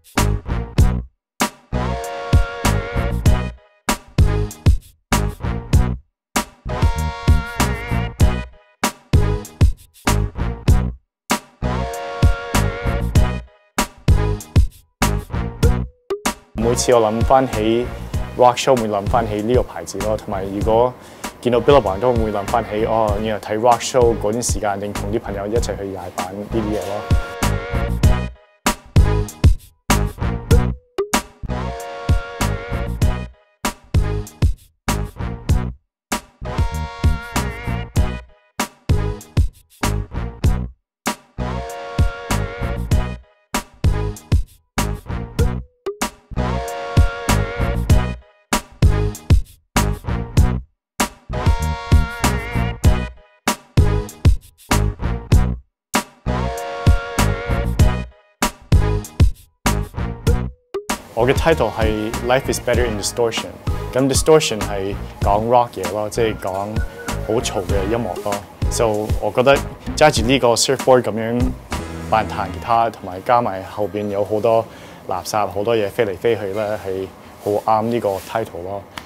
每次我諗翻起 rock show 會諗翻起呢個牌子咯，同埋如果見到 Billabong 都會諗翻起睇 rock show 嗰段時間，定同啲朋友一齊去踩板呢啲嘢咯。我嘅 title 係 Life is better in distortion。咁 distortion 係講 rock 嘢咯，即係講好嘈嘅音樂咯。So 我覺得揸住呢個 surfboard 咁樣扮彈吉他，同埋加埋後邊有好多垃圾、好多嘢飛嚟飛去咧，係好啱呢個 title 咯。